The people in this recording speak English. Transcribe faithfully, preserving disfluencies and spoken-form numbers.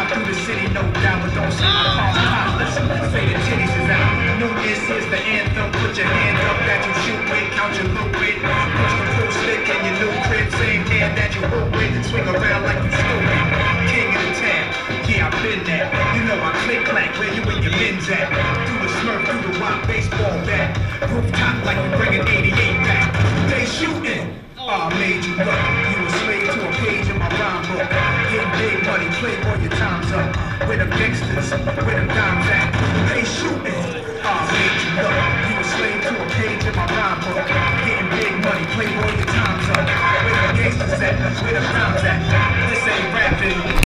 Ride through the city, no doubt, but don't see my palms top. Listen, say the titties is out. New Year's is the anthem. Put your hand up that you shoot with, count your loot with. Push the pool stick in your new crib, same hand that you hoop with. Swing around like you stupid. King of the town, yeah, I've been there. You know I click clack, where you and your men's at. Through the smurf, through the rock, baseball bat. Rooftop like you bring an eighty-eight back. They shooting. Oh, I made you look. You a slave to a page in my rhyme book. Getting big money, play all your times up. Where the gangsters, where the dimes at? They shooting. Oh, I made you look. You a slave to a page in my rhyme book. Getting big money, play all your times up. Where the gangsters at? Where the dimes at? This ain't rapping.